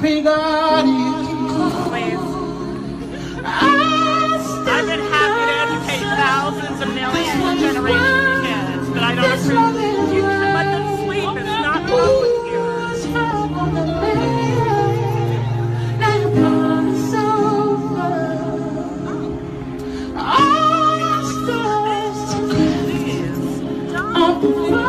pray God you. I've been happy to educate thousands of millions of generations of kids, but I don't appreciate you should let them sleep. It's not wrong with you. Oh,